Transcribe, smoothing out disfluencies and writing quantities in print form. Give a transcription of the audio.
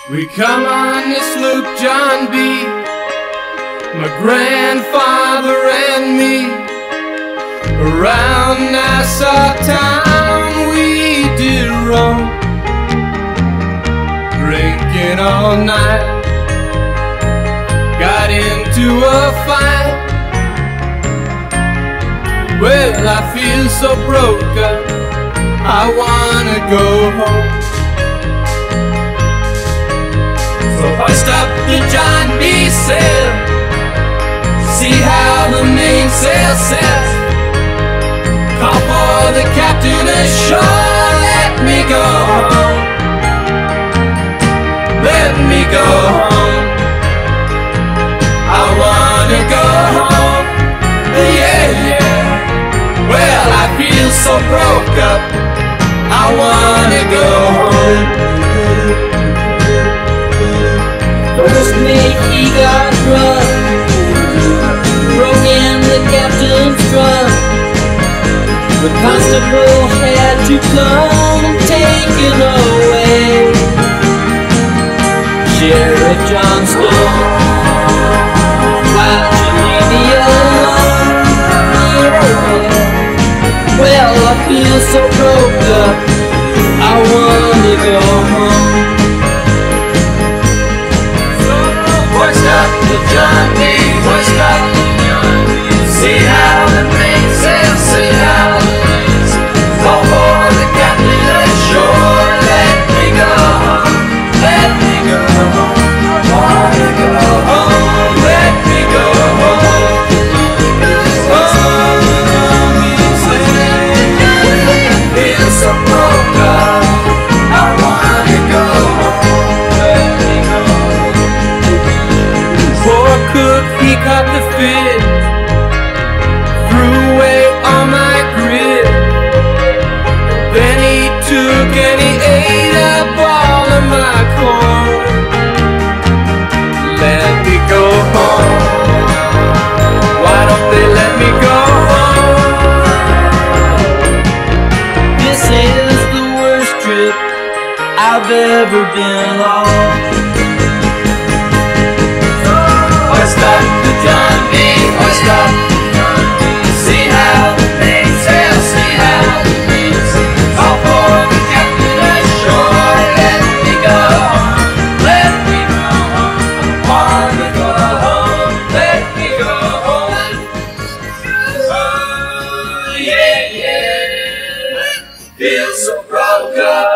We come on this loop, John B., my grandfather and me. Around Nassau town we did roam, drinking all night. Got into a fight. Well, I feel so broke up, I wanna go home. So hoist up the John B. sail, see how the mainsail sets. Call for the captain ashore, let me go home. Let me go home. I wanna go home, yeah, yeah. Well, I feel so broke up, I wanna go home. First mate, he got drunk, broke in the captain's trunk. The constable had to come and take him away. Sheriff Johnston, why'd you leave me alone? Well, I feel so broke up, I wanna go home. Hoist up the John B., hoist up the John B. See how the mainsail, see how the mainsail. Call for the captain ashore, let me go home, let me go home. I wanna go home, let me go home. Feel so broke up, I wanna go home, let me go home. Poor cook, he caught the fit, threw away all my grit. Then he took and he ate up all of my corn. Let me go home, why don't they let me go home? This is the worst trip I've ever been on. Hoist up the John B., hoist up the John B. See how the mainsail, see how the mainsail. Call for the captain ashore, let me go home, let me go home. I wanna go home, let me go home. Oh, yeah, yeah. Feel so broke up,